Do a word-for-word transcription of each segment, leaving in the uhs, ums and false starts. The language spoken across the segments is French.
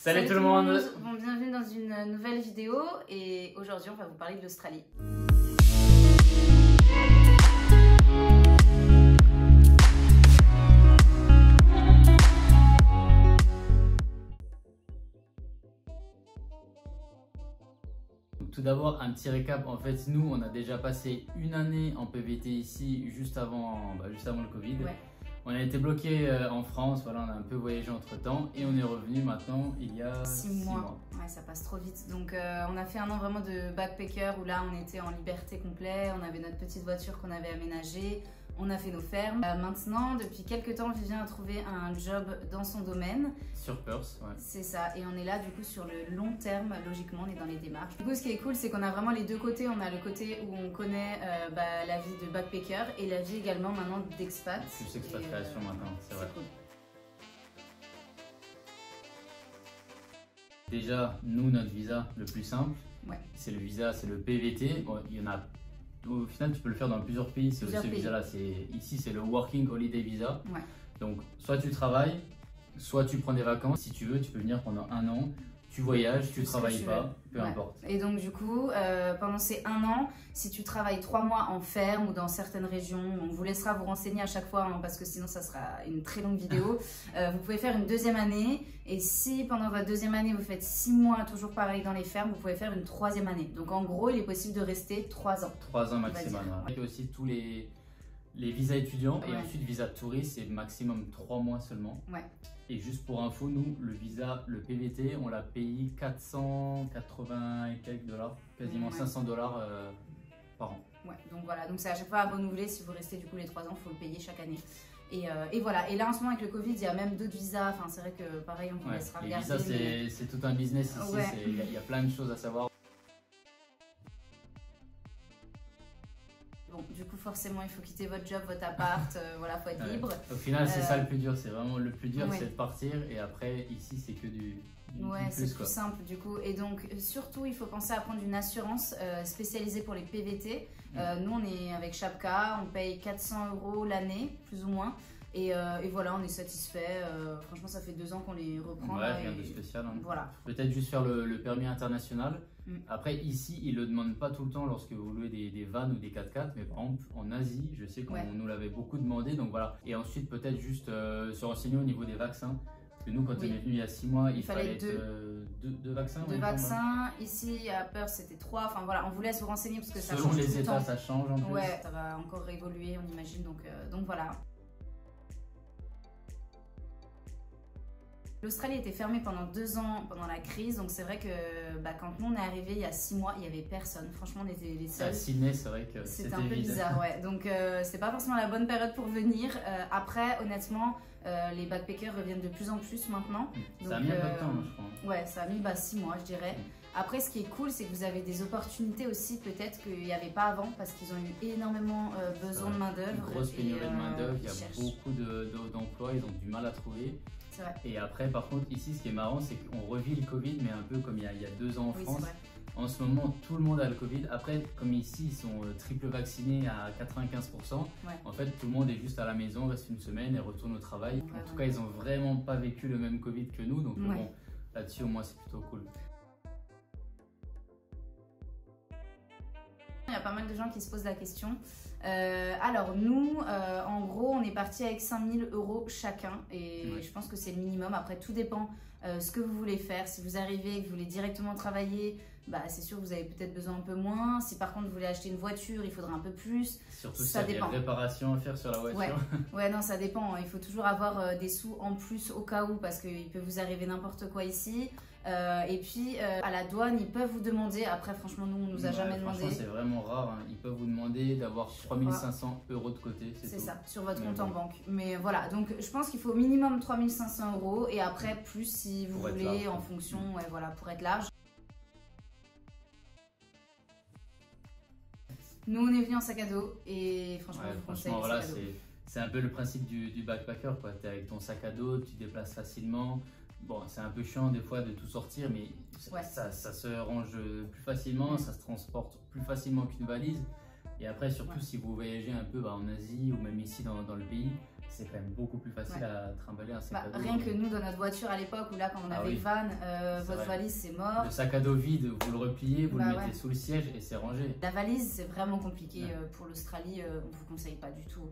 Salut tout le monde. Bon, bienvenue dans une nouvelle vidéo et aujourd'hui on va vous parler de l'Australie. Tout d'abord, un petit récap. En fait, nous, on a déjà passé une année en P V T ici, juste avant, bah, juste avant le Covid. Ouais. On a été bloqué euh, en France, voilà, on a un peu voyagé entre temps et on est revenu maintenant il y a six six mois. mois. Ouais, ça passe trop vite. Donc, euh, on a fait un an vraiment de backpacker où là, on était en liberté complète. On avait notre petite voiture qu'on avait aménagée. On a fait nos fermes. Euh, maintenant, depuis quelques temps, Vivien a trouvé un job dans son domaine. Sur Perth, ouais. C'est ça. Et on est là, du coup, sur le long terme. Logiquement, on est dans les démarches. Du coup, ce qui est cool, c'est qu'on a vraiment les deux côtés. On a le côté où on connaît euh, bah, la vie de backpacker et la vie également maintenant d'expat. Plus expatriation euh, maintenant, c'est vrai. Cool. Déjà, nous, notre visa le plus simple, ouais. c'est le visa, c'est le P V T. Bon, il y en a. Au final, tu peux le faire dans plusieurs pays. C'est ce visa-là. Ici, c'est le Working Holiday Visa. Ouais. Donc, soit tu travailles, soit tu prends des vacances. Si tu veux, tu peux venir pendant un an. Tu voyages, tu travailles pas, peu ouais. importe. Et donc du coup, euh, pendant ces un an, si tu travailles trois mois en ferme ou dans certaines régions, on vous laissera vous renseigner à chaque fois hein, parce que sinon ça sera une très longue vidéo. euh, vous pouvez faire une deuxième année et si pendant votre deuxième année vous faites six mois toujours pareil dans les fermes, vous pouvez faire une troisième année. Donc en gros, il est possible de rester trois ans. Trois ans maximum. Il y a aussi tous les les visas étudiants ouais. et ensuite visa touriste, c'est maximum trois mois seulement. Ouais. Et juste pour info, nous, le visa, le P V T, on l'a payé quatre cent quatre-vingts et quelques dollars, quasiment ouais. cinq cents dollars euh, par an. Ouais, donc voilà, donc c'est à chaque fois à renouveler. Si vous restez du coup les trois ans, il faut le payer chaque année. Et, euh, et voilà, et là en ce moment avec le Covid, il y a même d'autres visas. Enfin, c'est vrai que pareil, on vous ouais, laissera regarder. Les visas, mais... c'est tout un business ici, il ouais. y, y a plein de choses à savoir. Bon, du coup, forcément, il faut quitter votre job, votre appart, euh, voilà, faut être ouais. libre. Au final, c'est euh... ça le plus dur, c'est vraiment le plus dur, ouais. c'est de partir et après, ici, c'est que du, du Ouais, c'est plus, plus simple du coup. Et donc, surtout, il faut penser à prendre une assurance euh, spécialisée pour les P V T. Euh, mmh. Nous, on est avec Chapka, on paye quatre cents euros l'année, plus ou moins. Et, euh, et voilà, on est satisfait. Euh, franchement, ça fait deux ans qu'on les reprend. Ouais, là, rien et... de spécial. Hein. Voilà. Peut-être juste faire le, le permis international. Mm. Après, ici, ils ne le demandent pas tout le temps lorsque vous louez des, des vannes ou des quatre-quatre. Mais par exemple, en Asie, je sais qu'on ouais. nous l'avait beaucoup demandé. Donc voilà. Et ensuite, peut-être juste euh, se renseigner au niveau des vaccins. Parce que nous, quand oui. on est venu il y a six mois, il, il fallait, fallait deux. Euh, deux, deux vaccins. Deux vaccins. Ici, à Perth, c'était trois. Enfin voilà, on vous laisse vous renseigner parce que ça Selon change les tout le États, temps. ça change en plus. Ouais, ça va encore évoluer, on imagine. Donc, euh, donc voilà. L'Australie était fermée pendant deux ans pendant la crise, donc c'est vrai que bah, quand nous on est arrivé il y a six mois, il n'y avait personne. Franchement, on était les seuls. À Sydney, c'est vrai que c'était un peu vide. bizarre, ouais. Donc euh, c'est pas forcément la bonne période pour venir. Euh, après, honnêtement, euh, les backpackers reviennent de plus en plus maintenant. Mmh. Ça donc, a mis un peu de temps, je crois. Ouais, ça a mis bah, six mois, je dirais. Mmh. Après, ce qui est cool, c'est que vous avez des opportunités aussi, peut-être qu'il n'y avait pas avant, parce qu'ils ont eu énormément euh, besoin de main-d'œuvre. Une grosse pénurie et, de main-d'œuvre, il y a cherchent. beaucoup d'emplois, de, de, ils ont du mal à trouver. Vrai. Et après, par contre, ici, ce qui est marrant, c'est qu'on revit le Covid, mais un peu comme il y a, il y a deux ans en oui, France. En ce moment, tout le monde a le Covid. Après, comme ici, ils sont euh, triple vaccinés à quatre-vingt-quinze pour cent. Ouais. En fait, tout le monde est juste à la maison, reste une semaine et retourne au travail. Ouais, en tout ouais. cas, ils n'ont vraiment pas vécu le même Covid que nous. Donc, ouais. bon, là-dessus, au moins, c'est plutôt cool. Il y a pas mal de gens qui se posent la question. Euh, alors nous, euh, en gros, on est parti avec cinq mille euros chacun et ouais. je pense que c'est le minimum. Après, tout dépend euh, ce que vous voulez faire. Si vous arrivez et que vous voulez directement travailler, bah, c'est sûr que vous avez peut-être besoin un peu moins. Si par contre vous voulez acheter une voiture, il faudra un peu plus. Surtout ça s'il y a des réparations à faire sur la voiture. Ouais, ouais non, ça dépend. Il faut toujours avoir euh, des sous en plus au cas où parce qu'il peut vous arriver n'importe quoi ici. Euh, et puis euh, à la douane, ils peuvent vous demander. Après, franchement, nous, on nous a ouais, jamais demandé. C'est vraiment rare. Hein. Ils peuvent vous demander d'avoir trois mille cinq cents euros de côté. C'est ça, sur votre Mais compte bon. en banque. Mais voilà, donc je pense qu'il faut au minimum trois mille cinq cents euros et après plus si vous pour voulez large, en fonction, ouais, voilà, pour être large. Nous, on est venu en sac à dos et franchement, ouais, je vous conseille le voilà, sac à dos. C'est un peu le principe du, du backpacker. Tu es avec ton sac à dos, tu te déplaces facilement. Bon, c'est un peu chiant des fois de tout sortir, mais ouais. ça, ça se range plus facilement, mmh. ça se transporte plus facilement qu'une valise. Et après, surtout ouais. si vous voyagez un peu bah, en Asie ou même ici dans, dans le pays, c'est quand même beaucoup plus facile ouais. à trimballer un sac bah, à dos. Rien que nous, dans notre voiture à l'époque, où là, quand on avait ah, oui. le van, euh, votre vrai. valise, c'est mort. Le sac à dos vide, vous le repliez, vous bah, le mettez ouais. sous le siège et c'est rangé. La valise, c'est vraiment compliqué ouais. euh, pour l'Australie, euh, on ne vous conseille pas du tout.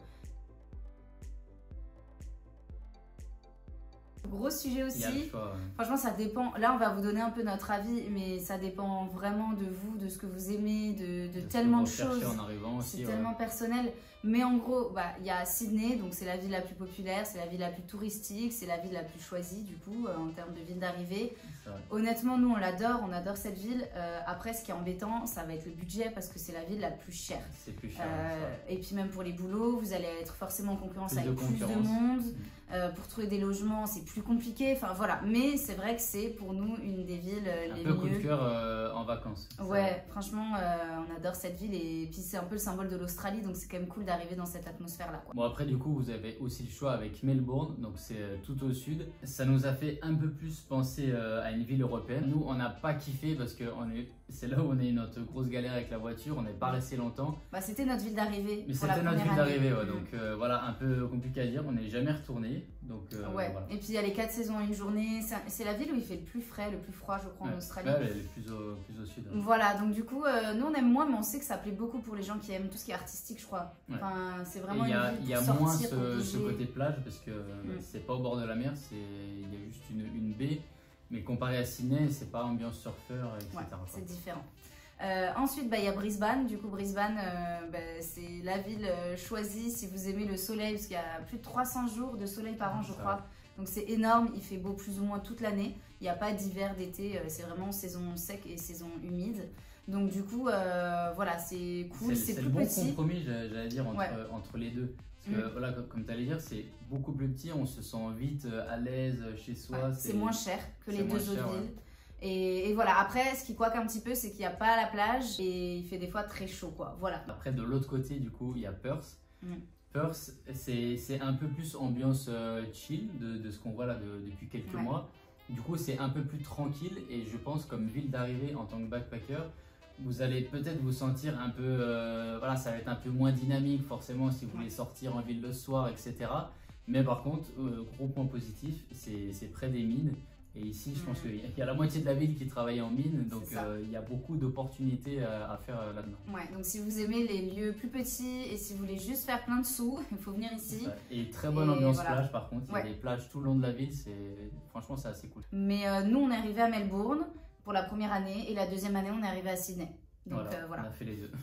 Gros sujet aussi, choix, ouais. franchement ça dépend, là on va vous donner un peu notre avis, mais ça dépend vraiment de vous, de ce que vous aimez, de, de, de tellement de choses, c'est ouais. tellement personnel. Mais en gros, bah, y a Sydney, donc c'est la ville la plus populaire, c'est la ville la plus touristique, c'est la ville la plus choisie du coup euh, en termes de ville d'arrivée. Honnêtement, nous on l'adore, on adore cette ville. Euh, après, ce qui est embêtant, ça va être le budget parce que c'est la ville la plus chère. C'est plus cher. Euh, et puis même pour les boulots, vous allez être forcément en concurrence plus avec plus de monde. Mmh. Euh, pour trouver des logements, c'est plus compliqué. Enfin voilà, mais c'est vrai que c'est pour nous une des villes euh, les mieux. Un peu coup de cœur euh, en vacances. Ouais, franchement, euh, on adore cette ville et puis c'est un peu le symbole de l'Australie, donc c'est quand même cool d'arriver dans cette atmosphère-là. Bon après du coup, vous avez aussi le choix avec Melbourne, donc c'est euh, tout au sud. Ça nous a fait un peu plus penser euh, à une ville européenne. Nous, on n'a pas kiffé parce que on est, c'est là où on a eu notre grosse galère avec la voiture. On n'est pas resté longtemps. Bah c'était notre ville d'arrivée. Mais c'était notre ville d'arrivée, ouais, donc euh, voilà, un peu compliqué à dire. On n'est jamais retourné. Donc, euh, ouais. voilà. Et puis il y a les quatre saisons en une journée. C'est la ville où il fait le plus frais, le plus froid, je crois, ouais. en Australie. Ouais, elle est plus au, plus au sud. Ouais. Voilà, donc du coup, euh, nous on aime moins, mais on sait que ça plaît beaucoup pour les gens qui aiment tout ce qui est artistique, je crois. Ouais. Enfin, c'est vraiment. Il y a, une ville y a pour moins sortir, ce, ce côté plage parce que mm. c'est pas au bord de la mer, il y a juste une, une baie. Mais comparé à Sydney, c'est pas ambiance surfeur, et cetera. Ouais, c'est différent. Euh, ensuite, bah, y a Brisbane. Du coup, Brisbane, euh, bah, c'est la ville euh, choisie si vous aimez le soleil, parce qu'il y a plus de trois cents jours de soleil par an, je crois. Donc c'est énorme, il fait beau plus ou moins toute l'année. Il n'y a pas d'hiver, d'été, euh, c'est vraiment saison sec et saison humide. Donc du coup, euh, voilà, c'est cool, c'est plus le bon petit. compromis, j'allais dire, entre, ouais. entre les deux. Parce que, mmh. voilà, comme tu allais dire, c'est beaucoup plus petit, on se sent vite à l'aise chez soi. Ouais, c'est moins cher que les deux autres villes. Ouais. Et, et voilà, après, ce qui coince un petit peu, c'est qu'il n'y a pas la plage et il fait des fois très chaud, quoi. Voilà. Après, de l'autre côté, du coup, il y a Perth. Mmh. Perth, c'est un peu plus ambiance euh, chill de, de ce qu'on voit là de, depuis quelques ouais. mois. Du coup, c'est un peu plus tranquille et je pense comme ville d'arrivée en tant que backpacker, vous allez peut-être vous sentir un peu, euh, voilà, ça va être un peu moins dynamique forcément si vous voulez sortir en ville le soir, et cetera. Mais par contre, euh, gros point positif, c'est près des mines. Et ici, je pense qu'il y a la moitié de la ville qui travaille en mine, donc euh, il y a beaucoup d'opportunités à, à faire euh, là-dedans. Ouais, donc si vous aimez les lieux plus petits et si vous voulez juste faire plein de sous, il faut venir ici. Et très bonne et ambiance voilà. plage par contre, il y a ouais. des plages tout le long de la ville, franchement c'est assez cool. Mais euh, nous, on est arrivé à Melbourne pour la première année et la deuxième année, on est arrivé à Sydney. Donc voilà, euh, voilà. On a fait les deux.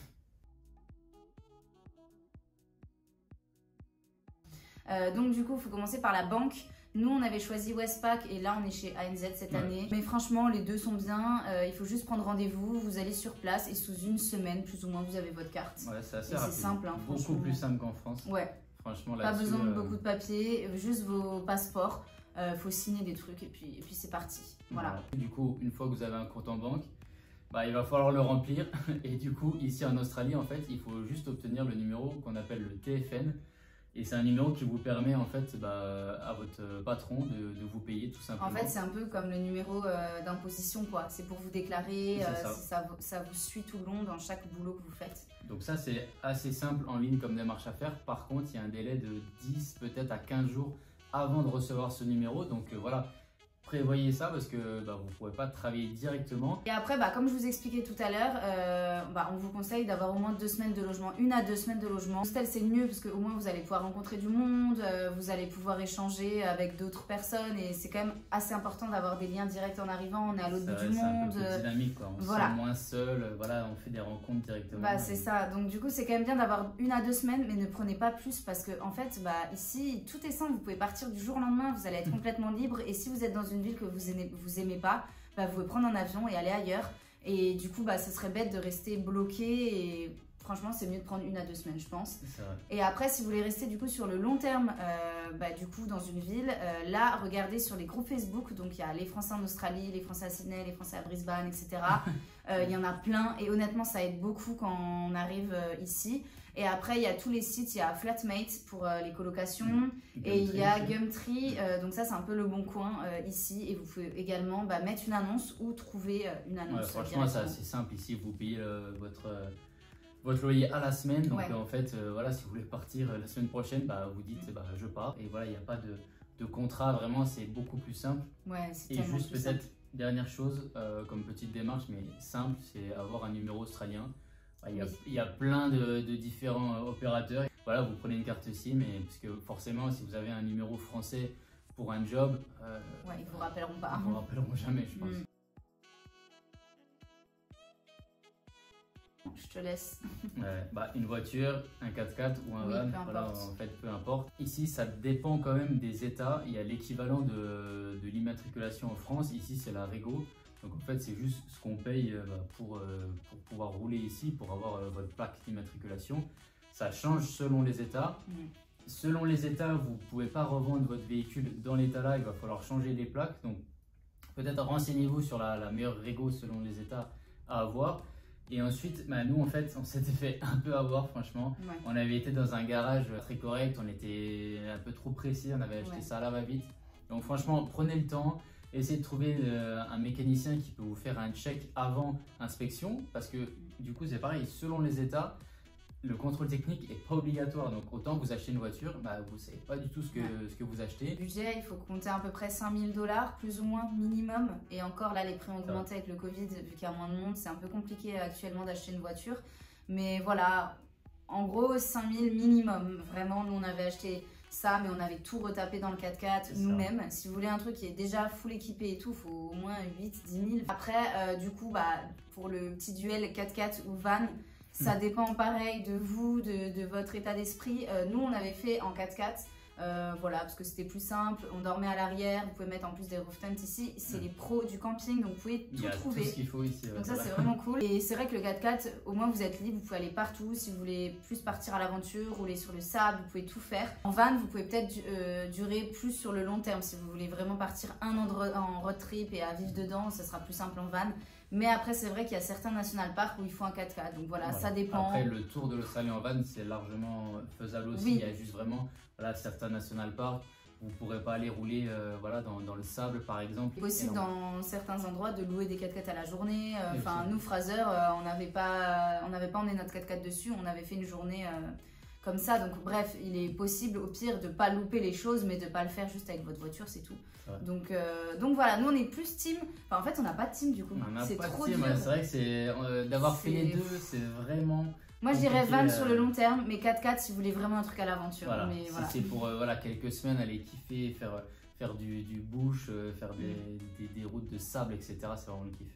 Euh, donc du coup, il faut commencer par la banque. Nous, on avait choisi Westpac et là, on est chez A N Z cette ouais. année. Mais franchement, les deux sont bien. Euh, il faut juste prendre rendez-vous. Vous allez sur place et sous une semaine, plus ou moins, vous avez votre carte. Ouais, c'est assez rapide. C'est simple, hein, beaucoup plus simple qu'en France. Ouais. Franchement, pas besoin de euh... beaucoup de papiers, juste vos passeports. Il euh, faut signer des trucs et puis, et puis c'est parti. Voilà. voilà. Du coup, une fois que vous avez un compte en banque, bah, il va falloir le remplir. Et du coup, ici en Australie, en fait, il faut juste obtenir le numéro qu'on appelle le T F N. Et c'est un numéro qui vous permet en fait bah, à votre patron de, de vous payer tout simplement. En fait, c'est un peu comme le numéro euh, d'imposition, quoi. C'est pour vous déclarer, euh, ça. Ça, ça vous suit tout le long dans chaque boulot que vous faites. Donc ça, c'est assez simple en ligne comme démarche à faire. Par contre, il y a un délai de dix, peut-être à quinze jours avant de recevoir ce numéro. Donc euh, voilà, prévoyez ça parce que bah, vous ne pourrez pas travailler directement. Et après, bah, comme je vous expliquais tout à l'heure, euh, bah, on vous conseille d'avoir au moins deux semaines de logement, une à deux semaines de logement. Hostel, c'est mieux parce qu'au moins vous allez pouvoir rencontrer du monde, euh, vous allez pouvoir échanger avec d'autres personnes et c'est quand même assez important d'avoir des liens directs en arrivant. On est à l'autre bout du monde. C'est un peu plus dynamique, quoi. On voilà. se sent moins seul, voilà, on fait des rencontres directement. Bah, c'est ça. Donc du coup, c'est quand même bien d'avoir une à deux semaines, mais ne prenez pas plus parce que en fait, bah, ici, tout est simple. Vous pouvez partir du jour au lendemain, vous allez être complètement libre et si vous êtes dans une ville que vous aimez vous aimez pas, bah, vous pouvez prendre un avion et aller ailleurs et du coup bah, ça serait bête de rester bloqué et franchement c'est mieux de prendre une à deux semaines je pense. Et après si vous voulez rester du coup sur le long terme euh, bah, du coup dans une ville, euh, là regardez sur les groupes Facebook, donc il y a les Français en Australie, les Français à Sydney, les Français à Brisbane, et cetera. euh, il y en a plein et honnêtement ça aide beaucoup quand on arrive euh, ici. Et après, il y a tous les sites, il y a Flatmate pour euh, les colocations mmh. et il y a Gumtree, euh, donc ça c'est un peu le bon coin euh, ici et vous pouvez également bah, mettre une annonce ou trouver euh, une annonce. Ouais, franchement, c'est assez simple ici, vous payez euh, votre, euh, votre loyer à la semaine. Donc Ouais. en fait, euh, voilà, si vous voulez partir euh, la semaine prochaine, bah, vous dites bah, je pars. Et voilà, il n'y a pas de, de contrat, vraiment, c'est beaucoup plus simple. Ouais, c'est Et tellement juste plus peut-être, simple. dernière chose, euh, comme petite démarche, mais simple, c'est avoir un numéro australien. Bah, Il y, a, Oui. il y a plein de, de différents euh, opérateurs. Voilà, vous prenez une carte SIM, et, parce que forcément, si vous avez un numéro français pour un job, euh, Ouais, ils vous rappelleront pas. ils ne vous rappelleront jamais, je pense. Mm. Je te laisse. Ouais, bah, une voiture, un quatre-quatre ou un Oui, van, peu voilà, importe. en fait, peu importe. Ici, ça dépend quand même des États. Il y a l'équivalent de, de l'immatriculation en France. Ici, c'est la Régo. Donc, en fait, c'est juste ce qu'on paye euh, bah, pour, euh, pour pouvoir rouler ici, pour avoir euh, votre plaque d'immatriculation. Ça change selon les États. Mm. Selon les États, vous ne pouvez pas revendre votre véhicule dans l'État-là. Il va falloir changer les plaques. Donc, peut-être renseignez-vous sur la, la meilleure Régo selon les États à avoir. Et ensuite, bah, nous, en fait, on s'était fait un peu avoir, franchement. Ouais. On avait été dans un garage très correct, on était un peu trop pressé, on avait acheté Ouais. ça à la va-vite. Donc, franchement, prenez le temps, essayez de trouver euh, un mécanicien qui peut vous faire un check avant inspection. Parce que, du coup, c'est pareil, selon les États, le contrôle technique n'est pas obligatoire. Donc, autant vous achetez une voiture, bah, vous ne savez pas du tout ce que, Ouais. ce que vous achetez. Le budget, il faut compter à peu près cinq mille dollars, plus ou moins minimum. Et encore là, les prix ont augmenté avec le Covid, vu qu'il y a moins de monde. C'est un peu compliqué actuellement d'acheter une voiture. Mais voilà, en gros, cinq mille minimum. Vraiment, nous, on avait acheté ça, mais on avait tout retapé dans le quatre-quatre C'est ça. nous-mêmes. Si vous voulez un truc qui est déjà full équipé et tout, il faut au moins huit à dix mille. Après, euh, du coup, bah, pour le petit duel quatre-quatre ou van, ça dépend pareil de vous, de, de votre état d'esprit. Euh, nous, on avait fait en quatre-quatre. Euh, voilà, parce que c'était plus simple, on dormait à l'arrière, vous pouvez mettre en plus des roof tents ici, c'est Ouais. les pros du camping, donc vous pouvez Il tout y a trouver. tout ce qu'il faut ici. ouais, Donc ça voilà. c'est vraiment cool. Et c'est vrai que le quatre-quatre, au moins vous êtes libre, vous pouvez aller partout. Si vous voulez plus partir à l'aventure, rouler sur le sable, vous pouvez tout faire. En van, vous pouvez peut-être euh, durer plus sur le long terme. Si vous voulez vraiment partir un an de ro- en road trip et à vivre dedans, ça sera plus simple en van. Mais après c'est vrai qu'il y a certains national parks où il faut un quatre-quatre. Donc voilà, Voilà. ça dépend. Après, le tour de l'Australie en van, c'est largement faisable aussi. Oui. Il y a juste vraiment voilà, certains national parks. Vous ne pourrez pas aller rouler euh, voilà, dans, dans le sable, par exemple. C'est possible Et on- dans certains endroits de louer des quatre-quatre à la journée. Euh, Et Enfin, aussi. nous, Fraser, euh, on n'avait pas, on n'avait pas emmené notre quatre-quatre dessus. On avait fait une journée euh, comme ça. Donc, bref, il est possible, au pire, de ne pas louper les choses, mais de ne pas le faire juste avec votre voiture, c'est tout. Ouais. Donc, euh, donc voilà, nous, on est plus team. Enfin, en fait, on n'a pas de team du coup. On n'a C'est pas de trop team, dur. ouais, c'est vrai que c'est euh, d'avoir fait les C'est- deux, c'est vraiment. Moi, je dirais compliqué, van euh, sur le long terme, mais quatre-quatre si vous voulez vraiment un truc à l'aventure. Voilà. Mais Si voilà. c'est pour euh, voilà, quelques semaines aller kiffer, faire, faire du, du bush, euh, faire des, des, des routes de sable, et cetera, c'est vraiment le kiff.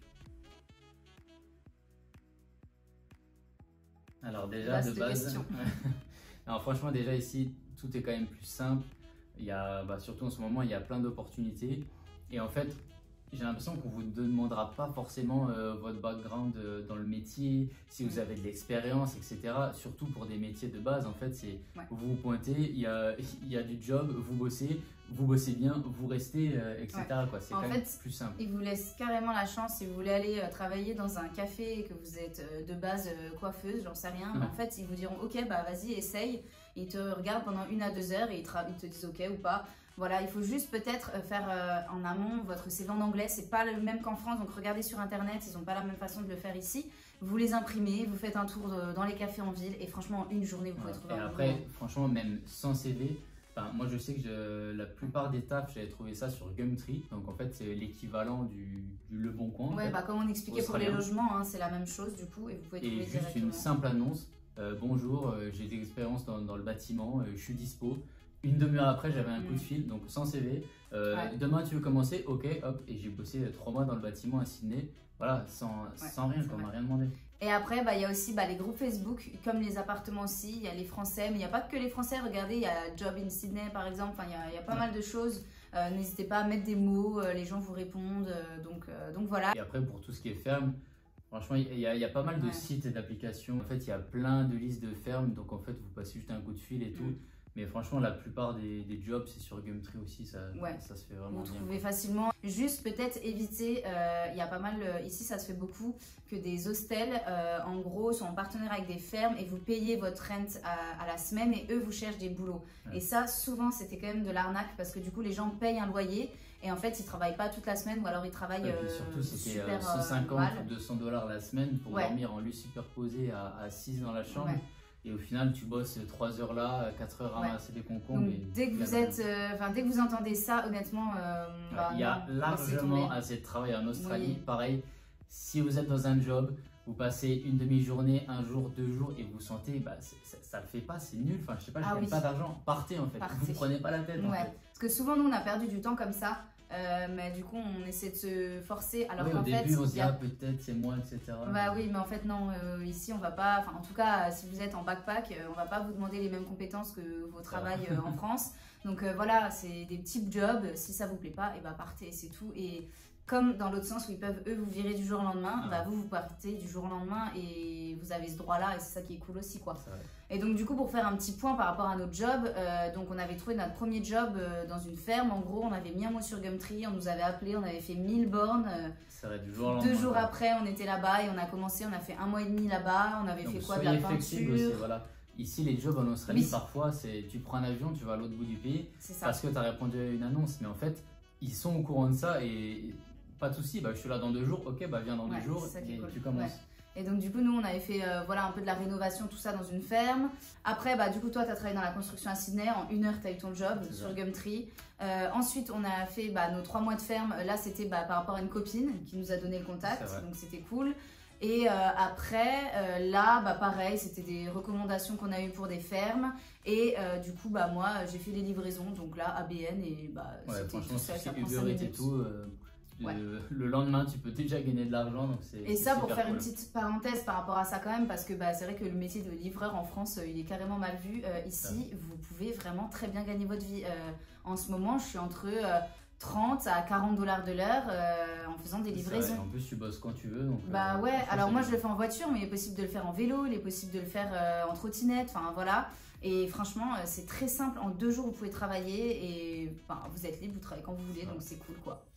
Alors déjà Vaste de base, question. alors franchement déjà ici tout est quand même plus simple. Il y a bah, surtout en ce moment il y a plein d'opportunités et en fait j'ai l'impression qu'on vous demandera pas forcément euh, votre background euh, dans le métier, si vous avez de l'expérience, et cetera. Surtout pour des métiers de base en fait c'est Ouais. vous vous pointez, il y a, il y a du job, vous bossez, vous bossez bien, vous restez, euh, et cetera quoi. C'est En quand même fait, plus simple. Il vous laisse carrément la chance si vous voulez aller euh, travailler dans un café et que vous êtes euh, de base euh, coiffeuse, j'en sais rien. Ouais. En fait, ils vous diront ok, bah vas-y, essaye. Ils te regardent pendant une à deux heures et ils, tra- ils te disent ok ou pas. Voilà, il faut juste peut-être euh, faire euh, en amont votre C V en anglais. C'est pas le même qu'en France, donc regardez sur internet, ils n'ont pas la même façon de le faire ici. Vous les imprimez, vous faites un tour de- dans les cafés en ville et franchement, en une journée, vous pouvez Ouais. trouver Et un après, boulot. franchement, même sans C V, enfin, moi je sais que je- la plupart des tafs, j'avais trouvé ça sur Gumtree. Donc en fait, c'est l'équivalent du, du Le Bon Coin. en Ouais, fait. bah comme on expliquait pour les Australien. logements, hein, c'est la même chose du coup et vous pouvez trouver Et juste directement. une simple annonce. Euh, bonjour, euh, j'ai des expériences dans, dans le bâtiment, euh, je suis dispo. Une demi-heure après, j'avais un coup de Mm. fil, donc sans C V. Euh, Ouais. Demain, tu veux commencer? Ok, hop. Et j'ai bossé euh, trois mois dans le bâtiment à Sydney. Voilà, sans, sans rien, c'est quoi, on vrai. m'a rien demandé. Et après, bah, il y a aussi bah, les groupes Facebook, comme les appartements aussi. Il y a les Français, mais il n'y a pas que les Français. Regardez, il y a Job in Sydney par exemple. Enfin, il y a, il y a pas Ouais. mal de choses. Euh, N'hésitez pas à mettre des mots, euh, les gens vous répondent. euh, donc, euh, donc voilà. Et après, pour tout ce qui est ferme, franchement, il y, a- il y a pas mal de Ouais. sites et d'applications. En fait, il y a plein de listes de fermes. Donc, en fait, vous passez juste un coup de fil et tout. Mm. Mais franchement, la plupart des, des jobs, c'est sur Gumtree aussi. Ça, Ouais. ça se fait vraiment Vous bien. trouvez quoi. facilement. Juste peut-être éviter, euh, il y a pas mal, euh, ici ça se fait beaucoup, que des hostels, euh, en gros, sont en partenaire avec des fermes et vous payez votre rent à, à la semaine et eux vous cherchent des boulots. Ouais. Et ça, souvent, c'était quand même de l'arnaque parce que du coup, les gens payent un loyer Et en fait, ils travaillent pas toute la semaine ou alors ils travaillent et surtout, euh, c'était super cent cinquante euh, ou deux cents dollars la semaine pour ouais. dormir en lit superposé à, à six dans la chambre. Ouais. Et au final, tu bosses trois heures là, quatre heures à ramasser ouais. des concombres. Donc, et dès, que vous êtes, euh, dès que vous entendez ça, honnêtement, euh, ouais, bah, il y a non, largement assez de travail en Australie. Oui. Pareil, si vous êtes dans un job, vous passez une demi-journée, un jour, deux jours et vous sentez, bah, ça, ça le fait pas, c'est nul. Enfin, je sais pas, je ah, gagne oui. pas d'argent. Partez en fait. Partez. Vous prenez pas la tête. Ouais. En fait. Parce que souvent, nous, on a perdu du temps comme ça. Euh, mais du coup, on essaie de se forcer. Alors oui, qu'en au début, fait, on se dit, a... ah, peut-être c'est moi, et cetera. Bah oui, mais en fait, non. Euh, ici, on va pas. Enfin, en tout cas, si vous êtes en backpack, euh, on va pas vous demander les mêmes compétences que vos travails euh, en France. Donc euh, voilà, c'est des petits jobs. Si ça vous plaît pas, et bah partez, c'est tout. Et comme dans l'autre sens où ils peuvent eux vous virer du jour au lendemain, ah. bah vous vous partez du jour au lendemain et vous avez ce droit-là et c'est ça qui est cool aussi quoi. Et donc du coup pour faire un petit point par rapport à notre job, euh, donc on avait trouvé notre premier job euh, dans une ferme. En gros on avait mis un mot sur Gumtree, on nous avait appelé, on avait fait mille bornes. Euh, ça va du jour au lendemain. Deux jours après on était là-bas et on a commencé, on a fait un mois et demi là-bas, on avait donc, fait quoi de la peinture. Aussi, voilà. Ici les jobs en Australie oui. parfois c'est tu prends un avion, tu vas à l'autre bout du pays parce que tu as répondu à une annonce, mais en fait ils sont au courant de ça et pas de souci, bah, je suis là dans deux jours, ok, bah viens dans ouais, deux jours et cool. Tu commences. Ouais. Et donc du coup nous on avait fait euh, voilà, un peu de la rénovation, tout ça dans une ferme. Après bah, du coup toi tu as travaillé dans la construction à Sydney, en une heure tu as eu ton job sur Gumtree. Euh, ensuite on a fait bah, nos trois mois de ferme, là c'était bah, par rapport à une copine qui nous a donné le contact, donc c'était cool. Et euh, après, euh, là, bah, pareil, c'était des recommandations qu'on a eues pour des fermes. Et euh, du coup, bah, moi, j'ai fait les livraisons, donc là, A B N, et bah, ouais, c'était tout ça, ça prend cinq minutes. Et tout, euh... Le, ouais. le lendemain, tu peux déjà gagner de l'argent. Et ça, pour faire cool. Une petite parenthèse par rapport à ça quand même, parce que bah, c'est vrai que le métier de livreur en France, il est carrément mal vu. Euh, ici, ouais. vous pouvez vraiment très bien gagner votre vie. Euh, en ce moment, je suis entre euh, trente à quarante dollars de l'heure euh, en faisant des livraisons. En plus, tu bosses quand tu veux. Donc, bah euh, ouais, alors moi, je le fais en voiture, mais il est possible de le faire en vélo, il est possible de le faire euh, en trottinette, enfin voilà. Et franchement, c'est très simple. En deux jours, vous pouvez travailler et enfin, vous êtes libre, vous travaillez quand vous voulez, ouais. donc c'est cool quoi.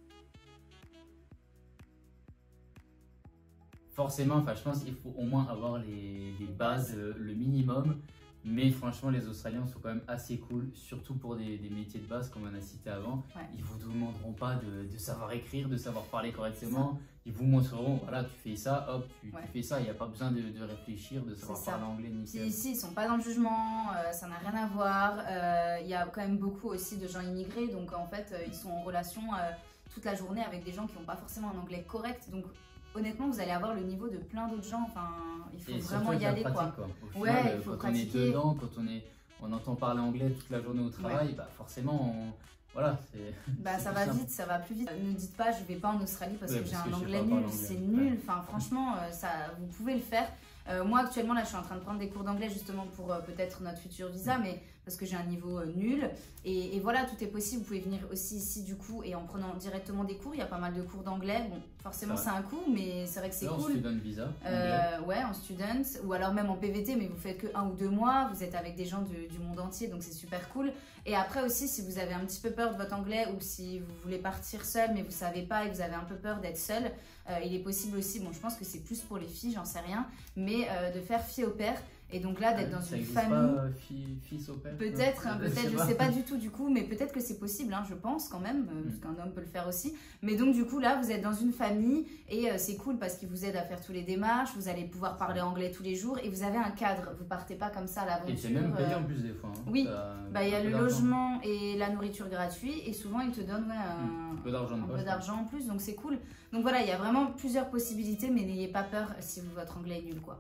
Forcément, enfin, je pense qu'il faut au moins avoir les, les bases, euh, le minimum. Mais franchement, les Australiens sont quand même assez cool, surtout pour des, des métiers de base, comme on a cité avant. Ouais. Ils ne vous demanderont pas de, de savoir écrire, de savoir parler correctement. Ils vous montreront, voilà, tu fais ça, hop, tu, ouais. tu fais ça. Il n'y a pas besoin de, de réfléchir, de savoir parler anglais. Nickel. Ici, ils ne sont pas dans le jugement, euh, ça n'a rien à voir. Euh, il y a quand même beaucoup aussi de gens immigrés, donc en fait, euh, ils sont en relation euh, toute la journée avec des gens qui n'ont pas forcément un anglais correct. Donc, honnêtement, vous allez avoir le niveau de plein d'autres gens. Enfin, il faut et vraiment y aller, pratique, quoi. quoi. Ouais, final, il faut quand pratiquer. on est dedans, quand on est, on entend parler anglais toute la journée au travail, ouais. bah forcément, on, voilà, c'est. Bah ça va simple. vite, ça va plus vite. Ne dites pas, je vais pas en Australie parce ouais, que j'ai un anglais nul. C'est nul. Ouais. Enfin, franchement, ça, vous pouvez le faire. Euh, moi actuellement là je suis en train de prendre des cours d'anglais justement pour euh, peut-être notre futur visa, mais parce que j'ai un niveau euh, nul et, et voilà, tout est possible. Vous pouvez venir aussi ici du coup et en prenant directement des cours, il y a pas mal de cours d'anglais. Bon, forcément c'est un coût, mais c'est vrai que c'est cool. En student visa euh, ouais, en student ou alors même en P V T, mais vous faites que un ou deux mois, vous êtes avec des gens de, du monde entier, donc c'est super cool. Et après aussi, si vous avez un petit peu peur de votre anglais ou si vous voulez partir seul mais vous savez pas et vous avez un peu peur d'être seul, euh, il est possible aussi, bon je pense que c'est plus pour les filles, j'en sais rien, mais euh, de faire fille au père. Et donc là, d'être dans ça une famille. Pas, euh, fille, fils au père. Peut-être, hein, peut-être, je ne sais pas du tout du coup, mais peut-être que c'est possible, hein, je pense quand même, euh, mm. parce qu'un homme peut le faire aussi. Mais donc du coup là, vous êtes dans une famille et euh, c'est cool parce qu'il vous aide à faire tous les démarches, vous allez pouvoir parler anglais tous les jours et vous avez un cadre. Vous partez pas comme ça à l'aventure. Et c'est même payé euh... en plus des fois. Hein. Oui, bah il y a le logement et la nourriture gratuit et souvent ils te donnent ouais, un, un peu d'argent d'argent en plus, donc c'est cool. Donc voilà, il y a vraiment plusieurs possibilités, mais n'ayez pas peur si votre anglais est nul quoi.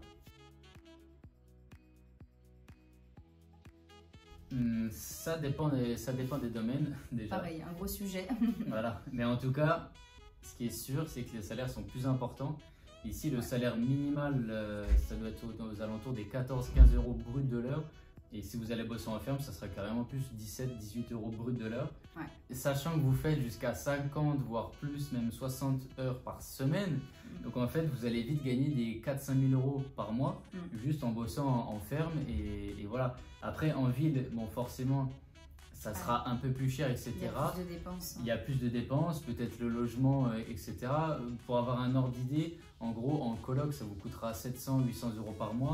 Ça dépend, des, ça dépend des domaines déjà. Pareil, un gros sujet. Voilà, mais en tout cas, ce qui est sûr, c'est que les salaires sont plus importants. Ici, le ouais. salaire minimal, euh, ça doit être aux, aux alentours des quatorze à quinze euros bruts de l'heure. Et si vous allez bosser en ferme, ça sera carrément plus dix-sept à dix-huit euros bruts de l'heure. Ouais. Sachant que vous faites jusqu'à cinquante, voire plus, même soixante heures par semaine. Mm. Donc en fait, vous allez vite gagner des quatre à cinq mille euros par mois, mm. juste en bossant en, en ferme. Et, et voilà. Après, en ville, bon, forcément, ça sera ouais. un peu plus cher, et cetera. Il y a plus de dépenses. Hein. Il y a plus de dépenses, peut-être le logement, euh, et cetera. Pour avoir un ordre d'idée, en gros, en coloc, ça vous coûtera sept cents à huit cents euros par mois.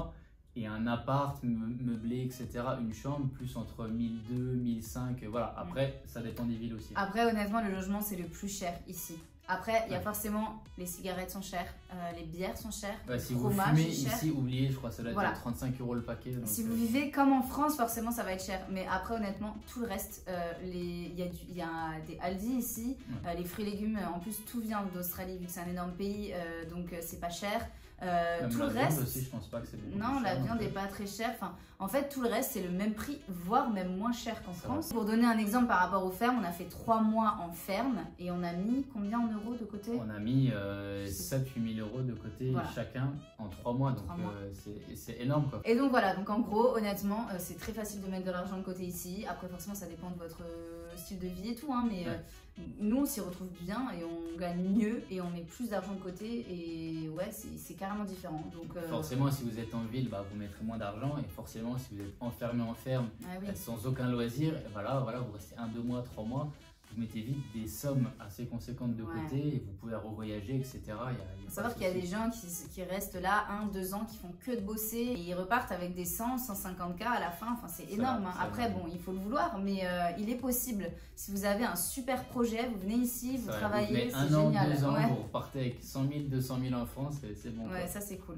Et un appart meublé, et cetera, une chambre, plus entre mille deux, mille cinq, voilà. Après, ça dépend des villes aussi. Après, honnêtement, le logement, c'est le plus cher ici. Après, il y a ouais. forcément, les cigarettes sont chères, euh, les bières sont chères, ouais, le si fromage vous fumez est cher. Ici, oubliez, je crois que ça doit être voilà. trente-cinq euros le paquet. Donc si euh... vous vivez comme en France, forcément, ça va être cher. Mais après, honnêtement, tout le reste, euh, il y, y a des Aldi ici, ouais. euh, les fruits et légumes, en plus, tout vient d'Australie, vu que c'est un énorme pays, euh, donc euh, c'est pas cher. Euh, tout la le reste, aussi, je pense pas que c'est non, cher, la viande n'est pas très chère. Enfin, en fait, tout le reste c'est le même prix, voire même moins cher qu'en France. Pour donner un exemple par rapport aux fermes, on a fait trois mois en ferme et on a mis combien en euros de côté? On a mis euh, sept à huit mille euros de côté voilà. chacun en trois mois, donc euh, c'est énorme quoi. Et donc voilà, donc en gros, honnêtement, euh, c'est très facile de mettre de l'argent de côté ici. Après, forcément, ça dépend de votre euh, style de vie et tout, hein, mais. Ouais. Euh, Nous, on s'y retrouve bien et on gagne mieux et on met plus d'argent de côté et ouais, c'est carrément différent. Donc, euh... forcément, si vous êtes en ville, bah, vous mettrez moins d'argent et forcément, si vous êtes enfermé en ferme, ah oui. sans aucun loisir, voilà, voilà, vous restez un, deux mois, trois mois, vous mettez vite des sommes assez conséquentes de côté ouais. et vous pouvez revoyager, et cetera. Il faut savoir qu'il y a des gens qui, qui restent là un, deux ans, qui font que de bosser et ils repartent avec des cent, cent cinquante K à la fin. Enfin, c'est énorme. Hein. Après, bon, il faut le vouloir, mais euh, il est possible. Si vous avez un super projet, vous venez ici, vous travaillez, c'est génial. Un an, deux ans, ouais. vous repartez avec cent mille, deux cent mille en France, c'est bon. Ouais, quoi. Ça c'est cool.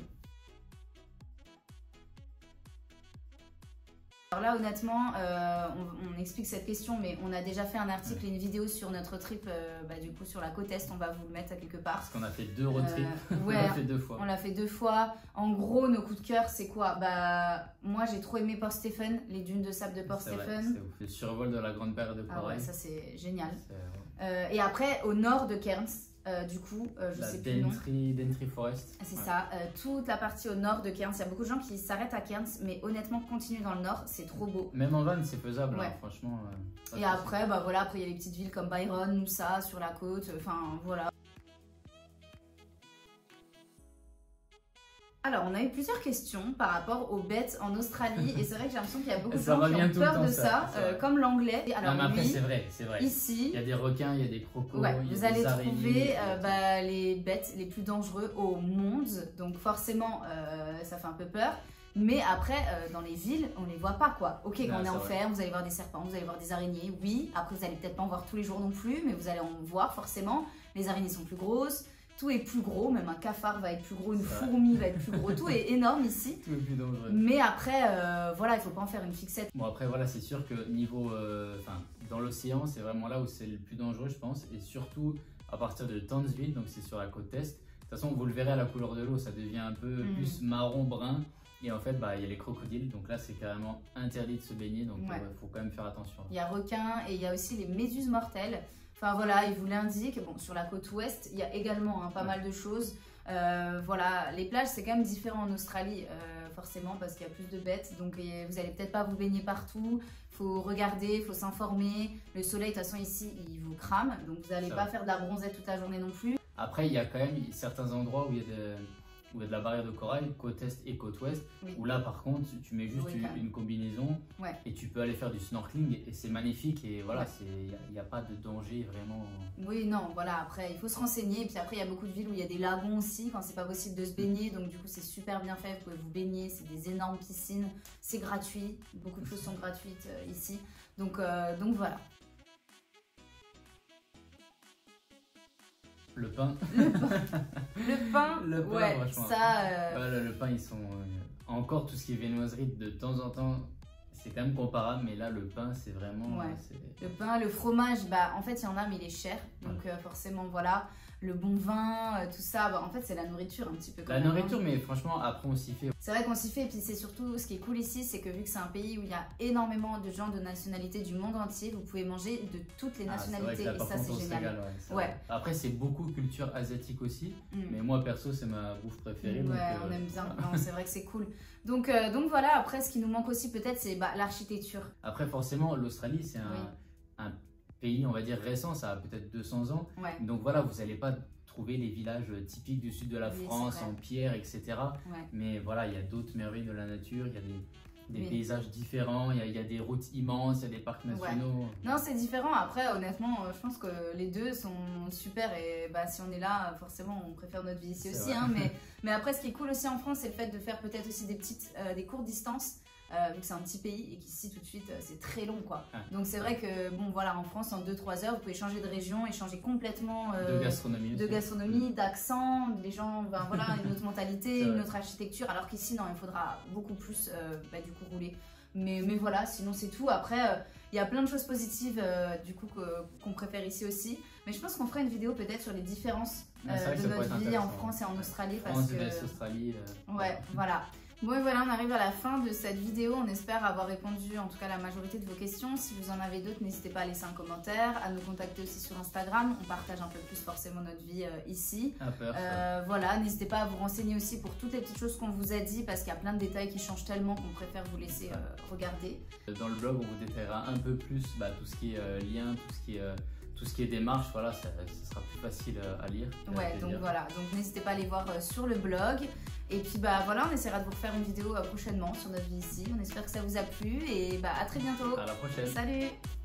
Alors là, honnêtement, euh, on, on explique cette question, mais on a déjà fait un article et une vidéo sur notre trip, euh, bah, du coup, sur la côte Est, on va vous le mettre à quelque part. Parce qu'on a fait deux road trips, euh, ouais, on l'a fait deux fois. On l'a fait deux fois. En gros, nos coups de cœur, c'est quoi? Bah, moi, j'ai trop aimé Port Stephen, les dunes de sable de Port Stephen. C'est le survol de la grande barrière de corail. Ah ouais, ça c'est génial. Euh, et après, au nord de Cairns, Euh, du coup, euh, je la sais plus le nom. Daintree Forest. C'est ouais. ça, euh, toute la partie au nord de Cairns. Il y a beaucoup de gens qui s'arrêtent à Cairns, mais honnêtement, continuez dans le nord, c'est trop beau. Même en van, c'est faisable, ouais. hein, franchement. Euh, Et après, bah voilà, après il y a les petites villes comme Byron, Noosa, sur la côte, enfin voilà. Alors, on a eu plusieurs questions par rapport aux bêtes en Australie et c'est vrai que j'ai l'impression qu'il y a beaucoup de gens qui ont peur de ça, ça euh, comme l'anglais. Alors, non, mais après, oui, c'est vrai, c'est vrai. Ici, il y a des requins, il y a des crocos, ouais, il y a vous des allez araignées, trouver euh, bah, les bêtes les plus dangereux au monde, donc forcément, euh, ça fait un peu peur. Mais après, euh, dans les villes, on les voit pas quoi. Ok, quand non, on est en ferme, vous allez voir des serpents, vous allez voir des araignées, oui. Après, vous allez peut-être pas en voir tous les jours non plus, mais vous allez en voir forcément. Les araignées sont plus grosses. Tout est plus gros, même un cafard va être plus gros, une fourmi va être plus gros, tout est énorme ici. Tout est plus dangereux. Mais après, euh, voilà, il faut pas en faire une fixette. Bon après voilà, c'est sûr que niveau, euh, enfin dans l'océan, c'est vraiment là où c'est le plus dangereux je pense, et surtout à partir de Townsville, donc c'est sur la côte est. De toute façon, vous le verrez à la couleur de l'eau, ça devient un peu mmh. plus marron brun. Et en fait, bah, il y a les crocodiles, donc là c'est carrément interdit de se baigner, donc il ouais. euh, faut quand même faire attention. Il y a requins et il y a aussi les méduses mortelles. Enfin voilà, il vous l'indique. Bon, sur la côte ouest, il y a également hein, pas ouais. mal de choses. Euh, voilà, les plages c'est quand même différent en Australie, euh, forcément parce qu'il y a plus de bêtes. Donc vous allez peut-être pas vous baigner partout. Il faut regarder, il faut s'informer. Le soleil, de toute façon ici, il vous crame, donc vous n'allez pas faire de la bronzette toute la journée non plus. Après, il y a quand même certains endroits où il y a de... où il y a de la barrière de corail, côte est et côte ouest, oui. où là par contre tu mets juste oui, une, une combinaison ouais. et tu peux aller faire du snorkeling et c'est magnifique et voilà, il ouais. n'y a, a pas de danger vraiment. Oui, non, voilà, après il faut se renseigner et puis après il y a beaucoup de villes où il y a des lagons aussi quand c'est pas possible de se baigner, donc du coup c'est super bien fait, vous pouvez vous baigner, c'est des énormes piscines, c'est gratuit, beaucoup de choses sont gratuites euh, ici, donc, euh, donc voilà. Le pain. Le pain. Le pain, le pain ouais, franchement. Ça, euh... ouais, le, le pain, ils sont... Euh, encore tout ce qui est viennoiserie, de temps en temps, c'est quand même comparable, mais là, le pain, c'est vraiment... Ouais. Le pain, le fromage, bah, en fait, il y en a, mais il est cher. Donc, ouais. euh, forcément, voilà. Le bon vin, euh, tout ça, bah, en fait, c'est la nourriture un petit peu. La nourriture, mais franchement, après, on s'y fait. C'est vrai qu'on s'y fait, et puis c'est surtout, ce qui est cool ici, c'est que vu que c'est un pays où il y a énormément de gens de nationalités du monde entier, vous pouvez manger de toutes les nationalités, ah, et ça, c'est génial. Régale, ouais, ouais. Après, c'est beaucoup culture asiatique aussi, mm. mais moi, perso, c'est ma bouffe préférée. Ouais, donc, on euh... aime bien, c'est vrai que c'est cool. Donc, euh, donc voilà, après, ce qui nous manque aussi, peut-être, c'est bah, l'architecture. Après, forcément, l'Australie, c'est un, oui. un pays, on va dire, récent, ça a peut-être deux cents ans. Ouais. Donc voilà, vous n'allez pas trouver les villages typiques du sud de la oui, France en pierre, et cetera. Ouais. Mais voilà, il y a d'autres merveilles de la nature, il y a des, des oui. paysages différents, il y, a, il y a des routes immenses, il y a des parcs nationaux. Ouais. Non, c'est différent. Après, honnêtement, je pense que les deux sont super et bah, si on est là, forcément, on préfère notre vie ici aussi. Hein, mais, mais après, ce qui est cool aussi en France, c'est le fait de faire peut-être aussi des petites, euh, des courtes distances. Euh, vu que c'est un petit pays et qu'ici tout de suite euh, c'est très long quoi. Ah. Donc c'est vrai que bon voilà en France en deux trois heures vous pouvez changer de région et changer complètement euh, de gastronomie, de gastronomie, d'accent, les gens, ben, voilà une autre mentalité, une autre architecture alors qu'ici non il faudra beaucoup plus euh, bah, du coup rouler. Mais, mais voilà sinon c'est tout. Après il euh, y a plein de choses positives euh, du coup qu'on qu préfère ici aussi. Mais je pense qu'on fera une vidéo peut-être sur les différences euh, de notre vie en France et en Australie France, parce que Australie, euh, ouais voilà. Bon et voilà, on arrive à la fin de cette vidéo, on espère avoir répondu en tout cas à la majorité de vos questions. Si vous en avez d'autres, n'hésitez pas à laisser un commentaire, à nous contacter aussi sur Instagram, on partage un peu plus forcément notre vie euh, ici. Ah, euh, voilà, n'hésitez pas à vous renseigner aussi pour toutes les petites choses qu'on vous a dit parce qu'il y a plein de détails qui changent tellement qu'on préfère vous laisser euh, regarder. Dans le blog, on vous détaillera un peu plus bah, tout ce qui est euh, lien, tout ce qui est... Euh... Tout ce qui est démarche, voilà, ça, ça sera plus facile à lire. Ouais, donc voilà, donc n'hésitez pas à aller voir euh, sur le blog. Et puis bah voilà, on essaiera de vous refaire une vidéo euh, prochainement sur notre vie ici. On espère que ça vous a plu et bah à très bientôt. À la prochaine. Salut.